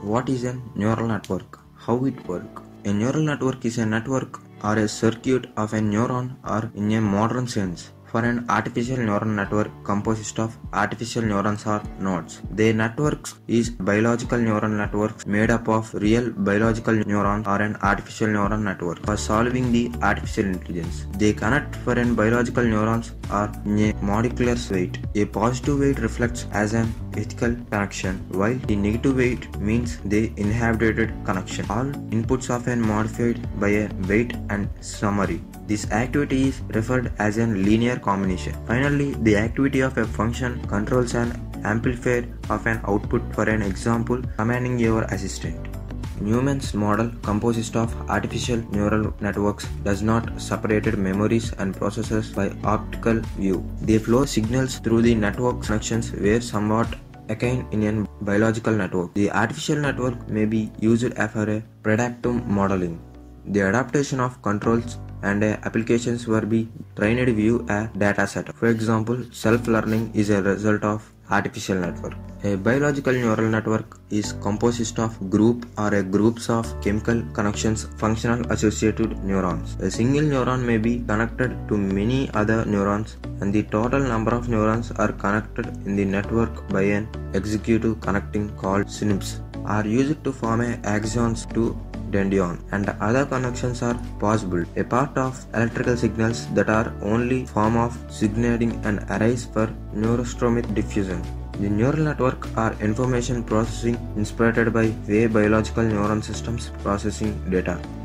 What is a neural network? How it works? A neural network is a network or a circuit of a neuron, or in a modern sense, for an artificial neural network composed of artificial neurons or nodes. The networks is biological neural networks made up of real biological neurons or an artificial neural network for solving the artificial intelligence. They connect for an biological neurons are in a molecular weight. A positive weight reflects as an ethical connection, while the negative weight means the inhibited connection. All inputs are modified by a weight and summary. This activity is referred as a linear combination. Finally, the activity of a function controls an amplifier of an output. For an example, commanding your assistant. Newman's model, composed of artificial neural networks, does not separate memories and processors by optical view. They flow signals through the network connections where somewhat akin in a biological network. The artificial network may be used for a predictive modeling. The adaptation of controls and applications will be trained view a dataset. For example, self-learning is a result of artificial network. A biological neural network is composed of group or groups of chemical connections, functional associated neurons. A single neuron may be connected to many other neurons, and the total number of neurons are connected in the network by an executive connecting called synapse, are used to form axons to dendron, and other connections are possible. A part of electrical signals that are only form of signaling and arise for neurostromic diffusion. The neural network are information processing inspired by way biological neuron systems processing data.